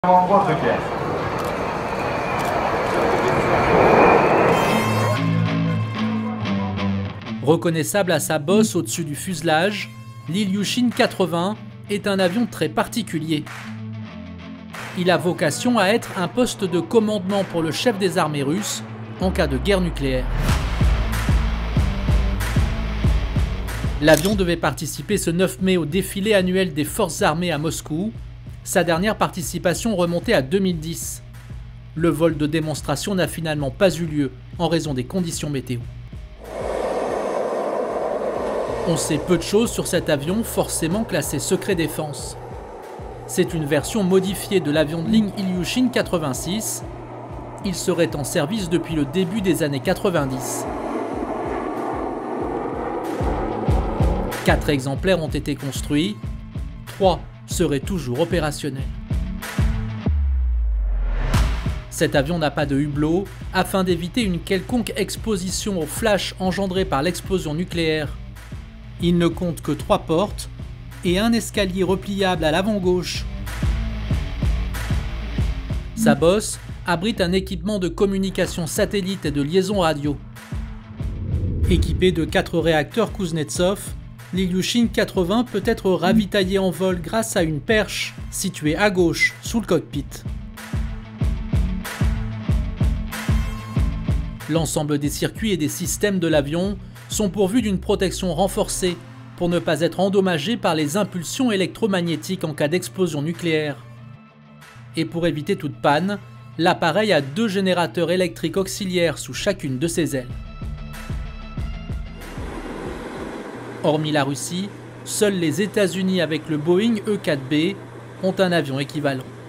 Reconnaissable à sa bosse au-dessus du fuselage, l'Ilyushin 80 est un avion très particulier. Il a vocation à être un poste de commandement pour le chef des armées russes en cas de guerre nucléaire. L'avion devait participer ce 9 mai au défilé annuel des forces armées à Moscou. Sa dernière participation remontait à 2010. Le vol de démonstration n'a finalement pas eu lieu en raison des conditions météo. On sait peu de choses sur cet avion forcément classé secret défense. C'est une version modifiée de l'avion de ligne Ilyushin 86. Il serait en service depuis le début des années 90. 4 exemplaires ont été construits, 3 seraient toujours opérationnels. Cet avion n'a pas de hublot afin d'éviter une quelconque exposition au flash engendré par l'explosion nucléaire. Il ne compte que 3 portes et un escalier repliable à l'avant gauche. Sa bosse abrite un équipement de communication satellite et de liaison radio. Équipé de 4 réacteurs Kuznetsov, l'Ilyushin 80 peut être ravitaillé en vol grâce à une perche située à gauche sous le cockpit. L'ensemble des circuits et des systèmes de l'avion sont pourvus d'une protection renforcée pour ne pas être endommagés par les impulsions électromagnétiques en cas d'explosion nucléaire. Et pour éviter toute panne, l'appareil a 2 générateurs électriques auxiliaires sous chacune de ses ailes. Hormis la Russie, seuls les États-Unis avec le Boeing E-4B ont un avion équivalent.